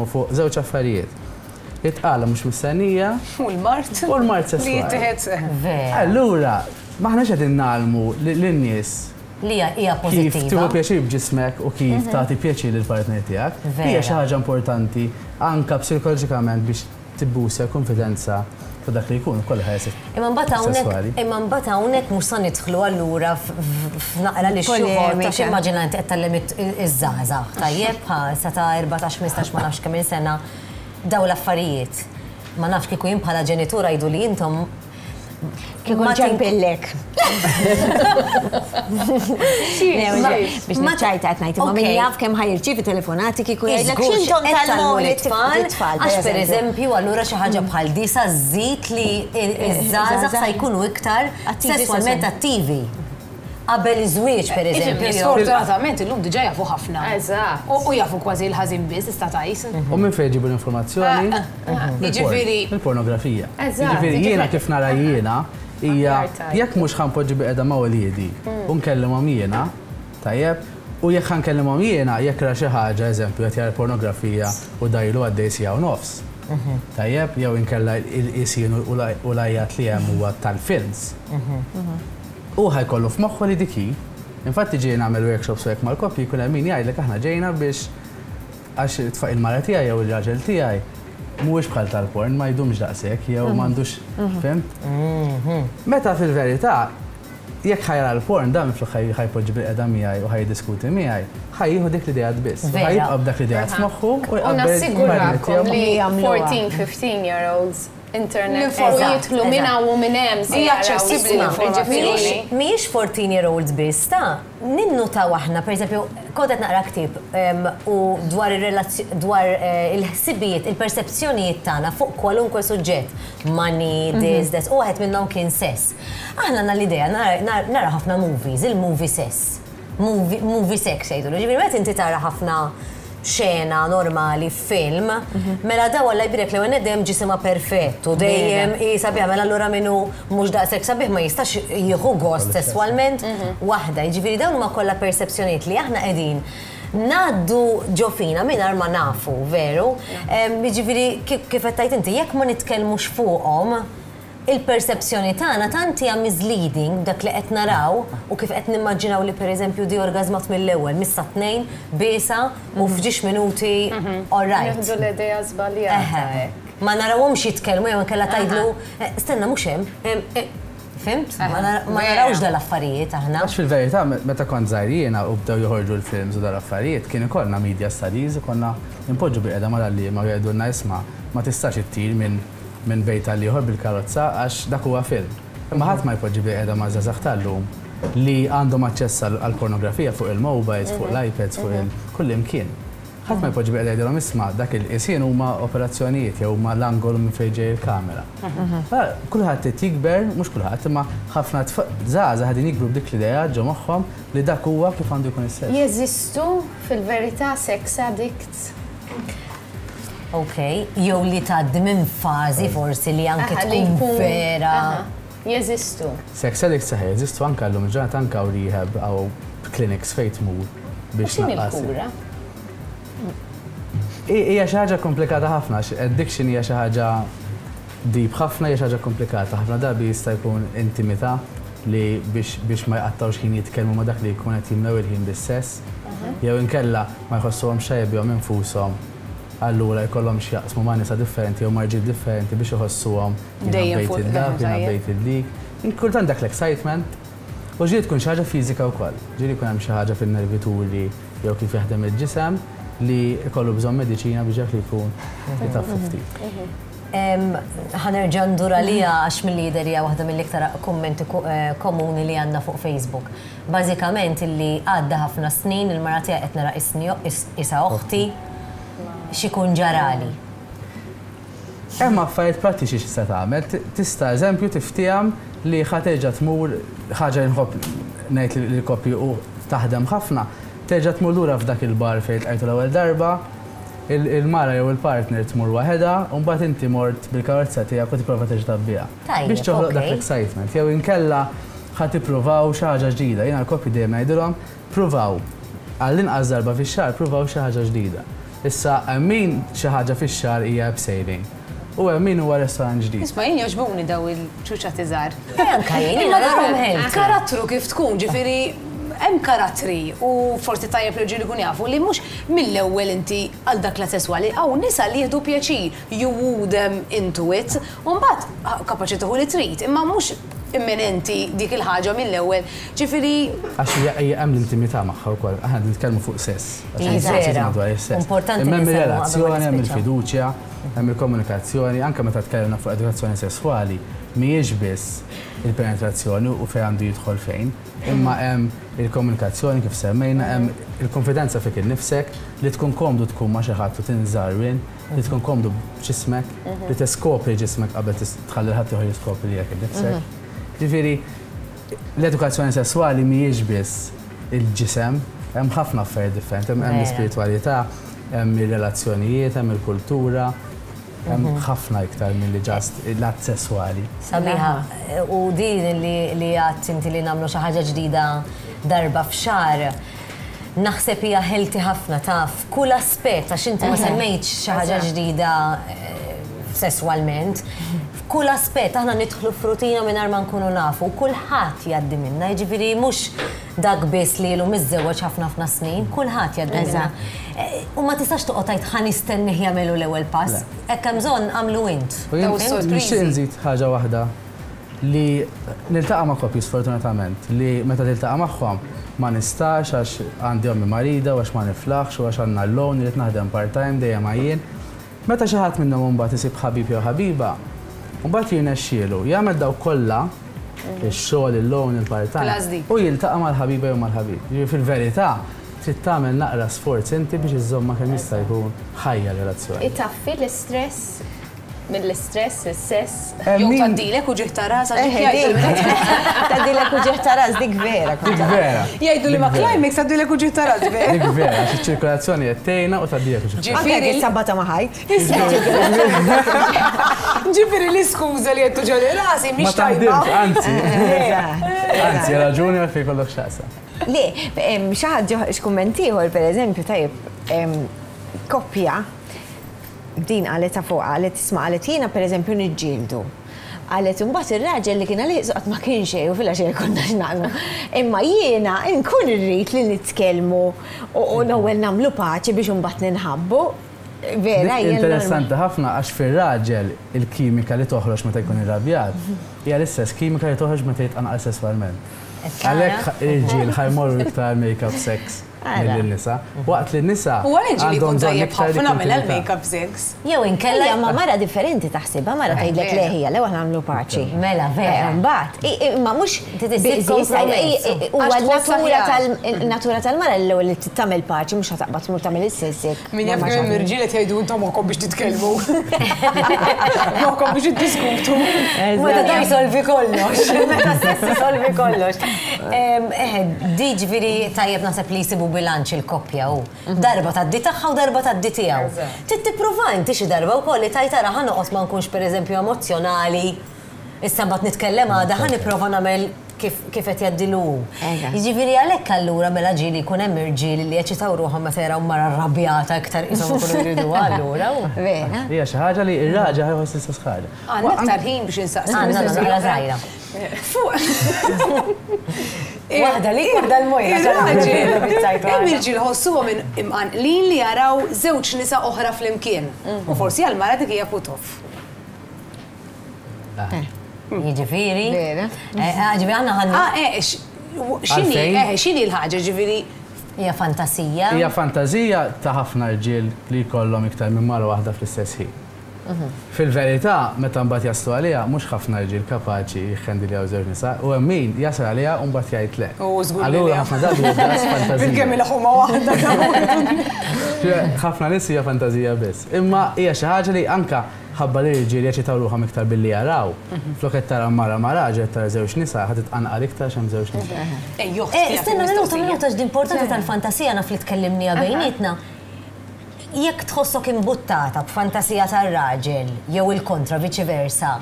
nitkellmu fuq żewġ affarijiet. Itqala mhux mistennija U l-mart. u l-mart Li sesswali. jittieħed. Allura, maħna qegħdin nagħlmu lin-nies Li hija kif tieħu pożittiva. pjaċir b'ġismek u kif tagħti pjaċir lill-partner tiegħek. Hija xi ħaġa importanti anke psikoloġikament biex tibbusa konfidenza ta' dak li jkun ukoll ħajsek. Imma mbagħad hawnhekk mhux sa nidħlu allura f'naqra li x-xogħol ta' immaġina inti qed tallem iż-żgħażagħ tajjeb sa ta' 14-15 ma nafx kemm sena daw l-affarijiet. Ma nafx kieku jien bħala ġenitura jgħidu li intom kieku ġempillek. Biex naċċajta qed ngħid, imma min jaf kemm ħajirċievi telefonati kieku jgħidlek x'intom tal-mom it-tfal. Għax pereżempju allura xi ħaġa bħal disa żżid li ż-żgħażagħ sa jkunu iktar sesswalment attivi. Qabel iż-żwieġ pereżempju. Sfortunatament illum diġà jafu ħafna. Eżatt. U jafu kważi l-ħażin biss tista' tgħis. U minn fejn jġibu l-informazzjoni? Jiġifieri Il-pornografija. Eżatt, Jiġifieri jiena kif nara jiena hija jekk mhux ħanpoġġi biqeda ma' waliedi u nkellimhom jiena, tajjeb, u jekk ħankellimhom jiena jekk ra xi ħaġa eżempju qed jara pornografija u dajlu għaddej sija u nofs. Tajjeb, jew inkella il-qisien u l-ajjat li hemm huwa tal-films. U ħajkollu f'moħħu li diki, infatti ġejna nagħmel workshops hekk mal-koppji jkun hemm min jgħidlek aħna ġejna biex għax tfaq il-mara tiegħi jew il-raġel tiegħi mhuwiex bħal tal-porn ma jdumx daqshekk jew m'għandux fimt. Meta fil-verità jekk ħajra l-porn dan mifluq ħajpoġġi bil-qeda miegħi u ħajdiskuti miegħi, ħajjieħu dik l-idejat biss. Ħajibqa' b'dak l-idejat f'moħħu u nassigurakom li 14-15-year-olds internet u jidħlu minn hawn u minn hemm hija aċċessibbli l-informazzjoni. Mhijiex 14-year-olds biss, ta' ninnutaw aħna, pereżempju, kont qed naqra ktieb u dwar il-ħsibijiet, il-perċezzjonijiet tagħna fuq kwalunkwe suġġett, money, this, u waħed minnhom kien sess. Aħna għandna l-idea nara ħafna movies, il-movie sess. Movie sex jgħidu. Ġifieri meta inti tara ħafna xena normali film, mela daw għalla jbirek li għened dem ġisima perfettu, dejjem jisabiħ, mela l-ura minnu mux daqsek sabiħ ma jistax jieħu gost sessualment wahda. Ġifiri dawn ma kolla percepzjoniet li aħna edin naddu ġofina minn ma nafu, veru. Ġifiri kif għettajt inti, jekk ma nitkellmux fuqhom, il-percepzzjoni tagħna tant hija misleading dak li qed naraw u kif qed nimmaġinaw li pereżempju di orgazmat mill-ewwel missa tnejn biesa u f'ġiex minuti all right. Nieħdu l-idea żbaljata hekk. Ma narawhomx jitkellmu jew inkella tgħidlu stenna mhux hemm. Fimt? Ma narawx dal-affarijiet aħna. Għax fil-verità meta kont żgħir jiena u bdew joħorġu l-films u dal-affarijiet kien ikollna media studies u konna impoġġu bil-qiegħda mal-għalliema u jgħidulna isma' ma tistax ittir minn bejt għal ieħor bil-karozza għax dak huwa film. Imma ħadd ma jpoġġi bil-qiegħda ma' żgħażagħ tal-lum li għandhom aċċess għall-pornografija fuq il-mobiles, fuq l-iPads, fuq kull imkien. Ħadd ma jpoġġi bil-qiegħda jgħidilhom isma' dak il-qisien huma operazzjonijiet jew huma l-angolu minn fejn ġej il-kamera. Kulħadd qed jikber, mhux kulħadd, imma ħafna żgħażagħ qegħdin jikbru b'dik l-idea ġo moħħhom li dak huwa kif għandu jkun is-sess. Jeżistu fil-verità sex addicts. Ok, jew li tgħaddi minn fażi forsi li anke tkun vera. Jeżistu. Sex addicts saħħa jeżistu anke llum il-ġurnata anke hawn rehab aw clinics fejn tmur biex naqqas. Il-kura. Hija xi ħaġa komplikata ħafna, addiction hija xi ħaġa deep ħafna, hija xi ħaġa komplikata ħafna darbi jista' jkun intimità li biex ma jqattawx ħin jitkellmu ma dak li jkun qed jimlew il-ħin bis-sess. Jew inkella ma jħossuhom xejbihom infushom. Allura jkollhom x'jaqsmu ma' nisa differenti jew marġiel differenti biex iħossuhom Dejjem fuq dak, bejt il-dik. Kultant dak l-excitement u ġieli tkun xi ħaġa fiżika wkoll. Ġieli jkun hemm xi ħaġa fin-nervituri jew kif jaħdem il-ġisem li jkollu bżonn mediċina biex dak li jkun jitaffu ftit. Ħanerġa' ndur għalija għax mill-lider hija waħda mill-iktar kummenti komuni li għandna fuq Facebook. Bażikament illi għadda ħafna snin il-mara tiegħi qed nara isha oħti xikun ġarali. Hemm affarijiet prattiċi x'issa tagħmel, tista' eżempju tiftihom li ħaterġa' tmur ħaġa nħobb ngħid li koppji u taħdem ħafna, terġa' tmur lura f'dak il-bar fejn tqajtu l-ewwel darba, il-mara jew il-partner tmur waħedha u mbagħad inti mort bil-karozza tiegħek u tipprova terġa' biha. Biex toħloq dak l-excitement. Jew inkella ħadd tippruvaw xi ħaġa ġdida. Jiena l-koppji dejjem ngħidulhom pruvaw għall-inqas darba fix-xahar pruvaw xi ħaġa ġdida. Issa min xi ħaġa fix-xahar hija abseiling. U min huwa restorant ġdid. Isma' jien jogħġbuni daw il-ċuċa tiżar. Anka jien narahom ħelti. Karattru kif tkun, ġifieri hemm karattri u forsi tajjeb li ġieli kun jafu li mhux mill-ewwel inti għal dak la sesswali hawn nisa li jieħdu pjaċir, you woo them into it, u mbagħad kapaċi tieħu li trid, imma mhux imminenti dik il-ħaġa mill-ewwel. Ġifieri għax hemm l-intimità magħha wkoll, aħna nitkellmu fuq sess. Importanti hemm ir-relazzjoni, hemm il-fiduċja, hemm il-komunikazzjoni, anke meta tkellimna fuq edukazzjoni sesswali, mhijiex biss il-penetrazzjoni u fejn għandu jidħol fejn, imma hemm il-komunikazzjoni kif semmejna, hemm il-konfidenza fik innifsek li tkun komdu tkun ma' xi ħadd u tinżarwin, li tkun komdu b'ġismek, li teskopri ġismek qabel tħalli ħadd ieħor jiskopri jekk innifsek. Ġifieri l-edukazzjoni sesswali mhijiex biss il-ġisem, hemm ħafna affarijiet differenti, hemm l-ispiritwalità, hemm ir-relazzjonijiet, hemm il-kultura, hemm ħafna iktar milli ġast l-att sesswali. Sabiħa, u din li għadt inti li nagħmlu xi ħaġa ġdida darba f'xahar, naħseb hija ħelti ħafna taf kull aspett għax inti ma semmejtx xi ħaġa ġdida sesswalment. F'kull aspett aħna nidħlu f'rutina mingħajr ma nkunu nafu, kulħadd jgħaddi minna, jiġifieri mhux dak biss li ilu miżżewweġ ħafna snin, kulħadd jgħaddi minna. U ma tistax toqgħod tgħid ħa nistenni jagħmlu l-ewwel pass, hekk hemm bżonn għamlu int. Nixtieq nżid ħaġa waħda li niltaqa' ma' koppji sfortunatament li meta tiltaqa' magħhom ma nistax għax għandi ommi marida u għax ma niflaħx u għax għandna l-lon li naħdem part-time dejjem għajjien. Meta xi ħadd minnhom mbagħad isib ħabib jew ħabiba, mbagħad jirnexxielu jagħmel daw kollha ix-xogħol il-lon il-part-time u jiltaqa' mal-ħabiba jew mal-ħabib. Fil-verità trid tagħmel naqra sforz inti biex iżomm kemm jista' jkun ħajja relazzjoni. Itaffi l-istress mill-istress, il-sess. Jew tgħaddilek u ġieħ ta' ras Tgħaddilek u ġieħ ta' ras dik vera. Dik vera. Jgħidu li ma' climax tgħaddilek u ġieħ ta' ras vera. Dik vera, għax iċ-ċirkolazzjoni qed tgħinha u tgħaddilek u ġieħ ta' ras. Ġifieri sabata ma' ħajt. Ġifieri l-iskuża li qed tuġġel rasi Ma mhix tajba. taħdimx, anzi raġuni għal fejn kollok x'taqsam. Le, xi ħadd x'kumment ieħor pereżempju tajjeb koppja din qalet ta' fuq qalet tisma' qalet jiena pereżempju niġġieldu. Qalet imbagħad ir-raġel li kien għalih qatt ma kien xejn u fil-għaxejn konna x'naqlu. Imma jiena nkun irrid li nitkellmu u l-ewwel nagħmlu paċi biex imbagħad ninħabbu. Vera, interessanti ħafna għax fir-raġel il-kimika li toħroġ meta jkun irrabjat hija l-istess kimika li toħroġ meta jitqanqal sesswalment. Għalhekk il-ġiel ħajmorru iktar make-up sex mill-nisa. Waqt li n-nisa U għal-ġili kun tajjeb ħafna mill make-up sex. Jew inkella ma mara differenti taħsibha, mara tgħidlek leħija l ewwel nagħmlu paċi. Mela vera. Mbagħad, imma mhux huwa natura tal-mara l-ewwel li tagħmel paċi mhux ħataqbad tmur tagħmel is-sessek. Min jaf kemm irġiel qed jgħidu intom magħkom biex titkellmu. Magħkom biex iddiskutu. Meta da jsolvi kollox. Meta sess isolvi kollox. Di ġifieri tajjeb naħseb li jsibu bilanċ il-koppja u darba taddi tagħha u darba taddi tiegħu. Trid tipprova inti xi darba wkoll li tajt ara ħa noqgħod ma nkunx pereżempju emozjonali. Issa mbagħad nitkellem għadha ħa nipprova nagħmel kif qed jgħaddilu. Jiġifieri għalhekk allura mela ġieli jkun hemm irġieli li jeċitaw ruħhom meta jaraw mara rrabjata iktar ishom ikunu jridu allura. Vera. Hija xi ħaġa li r-raġel ħajħoss l-istess ħaġa. Għandna aktar ħin biex insaqsu. Għandna naqra żgħira. Waħda li waħda l-mojja. Hemm irġiel ħossuhom imqanqlin li jaraw żewġ nisa oħra flimkien. U forsi għall-mara dik hija put-off. Jiġifieri. Vera. Ġifieri għandna ħanna. X'inhi l-ħaġa ġifieri hija fantasija. Hija fantażija ta' ħafna rġiel li jkollhom iktar minn mara waħda fl-istess ħin. Fil-verità, meta mbagħad jaslu għaliha, mhux ħafna rġiel kapaċi jħendiljaw żewġ nisa, u hemm min jasal għaliha u mbagħad jgħid le. Allura ħafna drabi b'das fantażija. Bil-kemm il-ħuma waħda. Ħafna nies hija fantażija biss. Imma hija xi ħaġa li anke ħabba li rġiel jeċitaw ruħhom iktar billi jaraw. Flok qed tara mara raġel tara żewġ nisa ħadd titqanqal iktar x'hemm żewġ nisa. Istenna minuta x'importanti tal-fantasija naf li tkellimnija bejnietna. Jekk tħossok imbuttata b'fantasija tar-raġel jew il-kontra viċi versa,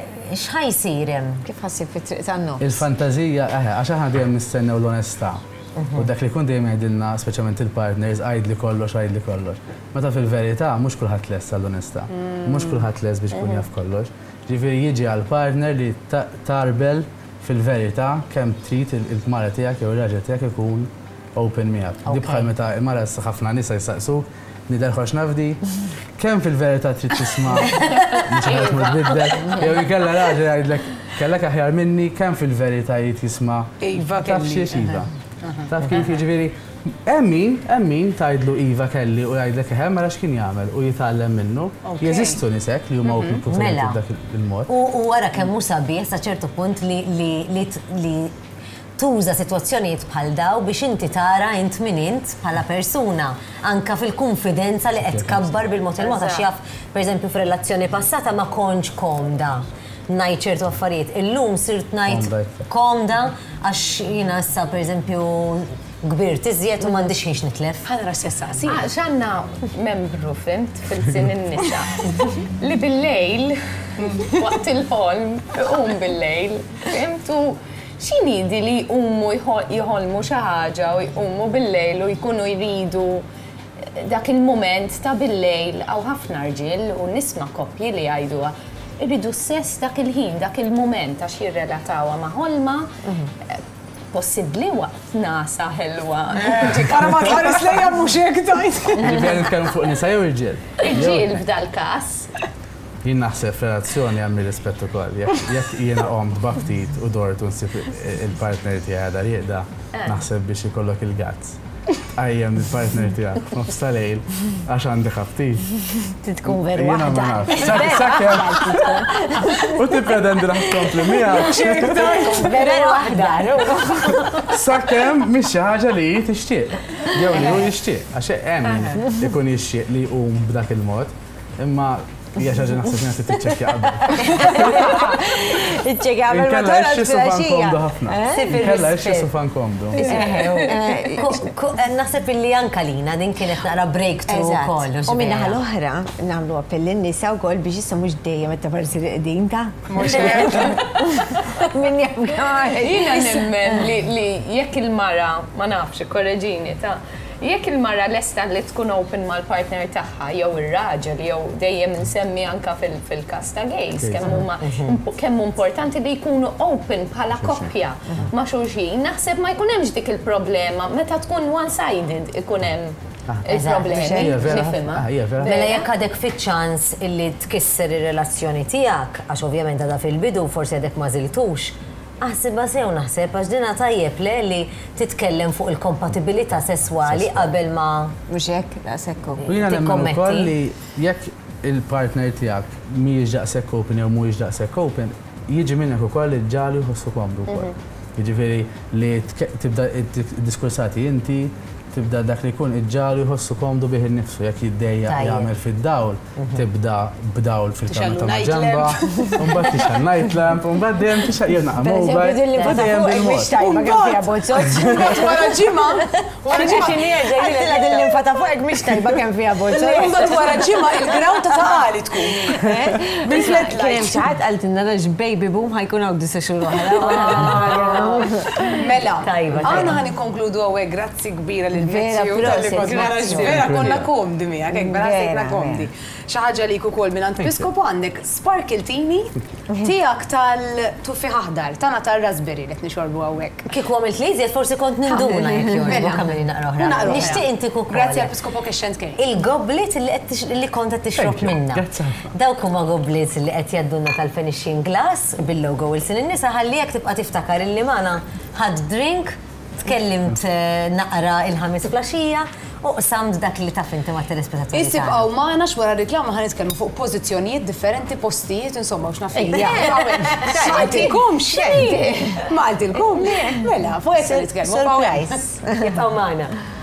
x'ħajsir hemm? Kif ħassib fit-triq tan-nofs? Il-fantażija għax aħna dejjem nistennew l-onestà. U dak li kun dejjem jgħidilna, speċjalment il-partners, għajd li kollox. Meta fil-verità mhux kulħadd lest għall-onestà. Mhux kulħadd lest biex ikun jaf kollox. Ġifieri jiġi għall-partner li tarbel fil-verità kemm trid il-mara tiegħek jew ir-raġel tiegħek ikun open miegħek. Di bħal meta il-mara ħafna nisa jsaqsuk nidher ħox nafdi, kemm fil-verità trid tisma' mhux ħadd tbiddel, jew inkella raġel jgħidlek kellek aħjar minni, kemm fil-verità jrid jisma' taf xiex iva. Taf kif jiġifieri hemm min tgħidlu iva kelli u jgħidlek mela x'kien jagħmel u jitgħallem minnu. Jeżistu nisek li huma open dak il-mod. U wara kemm hu sabiħ sa ċertu punt li tuża sitwazzjonijiet bħal daw biex inti tara int min int bħala persuna anka fil-konfidenza li qed tkabbar bil-mod il-mod għax jaf pereżempju f'relazzjoni passata ma kontx komda ngħid ċertu affarijiet. Illum sirt ngħid komda għax jiena issa pereżempju kbirt iżjed u m'għandix ħiex nitlef. Ħana ras jessaqsi. X'għandna membru fimt fil-sin in-nisa li bil-lejl waqt il-ħolm bil-lejl fimtu x'inidi li jqumu jħolmu xi ħaġa u jqumu bil-lejl u jkunu jridu dak il-mument ta' bil-lejl għaw ħafna rġiel u nisma' koppji li jgħiduha irridu sess dak il-ħin, dak il-mument għax jirrelatawha ma' ħolma possibbli waqt nasa ħelwa. Kara ma tħares lejja mhux hekk tajt. Ġifieri nitkellmu fuq nisa jew irġiel? Irġiel f'dal każ. Jien naħseb f'relazzjoni għammi rispett ukoll. Jekk jiena qomt b'ftit u dort u nsib il-partner tiegħi għadha rieqda, naħseb biex ikollok il-gazz. Għajjem il-partner tiegħek f'nofs tal-lejl għax għandi ħaftit. Tkun veru waħda. U tippretendi raħ tkompli miegħek. Veru waħda. Sakemm mhix xi ħaġa li tixtieq. Jew li hu jixtieq. Għax hemm ikun jixtieq li jqum b'dak il-mod, imma hija xi ħaġa naħseb li tiċċekkja qabel. Iċċekkja qabel ma tara komdu ħafna. Kella ixxi sufan komdu. Naħseb illi anka lina din kienet naqra breakthrough ukoll. U minnaħa l-oħra nagħmlu appell lin-nisa wkoll biex issa mhux dejjem qed tafarsi qegħdin ta'. Min Jiena nemmen li jekk il-mara ma nafx korreġini ta' jekk il-mara lesta li tkun open mal-partner tagħha jew ir-raġel jew dejjem insemmi anka fil-każ ta' gays kemm importanti li jkunu open bħala koppja ma' xulxin. Naħseb ma jkun hemmx dik il-problema meta tkun one-sided ikun hemm il-problemi nifhimha. Mela jekk għadek fiċ-ċans illi tkisser ir-relazzjoni tiegħek għax ovvjament għadha fil-bidu forsi għadek ma żiltux. Aħsibha sew naħseb għax dina tajjeb li titkellem fuq il-kompatibilità sesswali qabel ma mhux hekk daqshekk. U jiena nemmen ukoll li jekk il-partner tiegħek mhijiex daqshekk open jew mhuwiex daqshekk open, jiġi minnek ukoll li ġġali jħossu komdu wkoll. Jiġifieri li tibda id-diskursati inti tibda dak li jkun iġġalu jħossu komdu bih innifsu jekk jiddejja jagħmel fid-dawl, tibda b'dawl fil-kamra ta' ġamba, u mbagħad tixħal night lamp, u mbagħad dejjem tixħal jew naqgħu wara ġimgħa, wara ġimgħa din ta' fuq mhix tajba kemm fiha bozzot. Imbagħad wara ġimgħa il-graw ta' taqali tkun. Bil-flet kien hemm xi ħadd qaltilna raġ baby boom ħajkun hawn disa xhur oħra. Mela, aħna ħanikonkludu hawnhekk grazzi kbira lil vera konna komdi miegħek, hekk vera sekna komdi. Xi ħaġa li ukoll minn għand Piskopo għandek sparkle-tini tiegħek tal-tuffi aħdar, tagħna tar-raspberry li qed nixorbu hawnhekk. Kieku għamilt li iżjed forsi kont ninduna jekk jogħġbu kameli naqra oħra. Nixtieq inti ukoll. Grazzi għal Piskopo Kexxent Kejn. Il-goblet li kont qed tixrob minnha. Dawk huma goblet li qed jadduna tal-finishing glass bil-logo Wilson in-nisa ħallihekk tibqa' tiftakar illi magħna ħadd drink tkellimt naqra il-ħames flaxija u samt dak li taf inti ma' telespettaturi. Issibqgħu magħna x'wara r-riklama ħa nitkellmu fuq pożizzjonijiet differenti, postijiet, insomma x'naf Ma għaltilkomx Ma għaltilkom. Mela, fuq hekk se nitkellmu. Surprise. Jibqgħu magħna.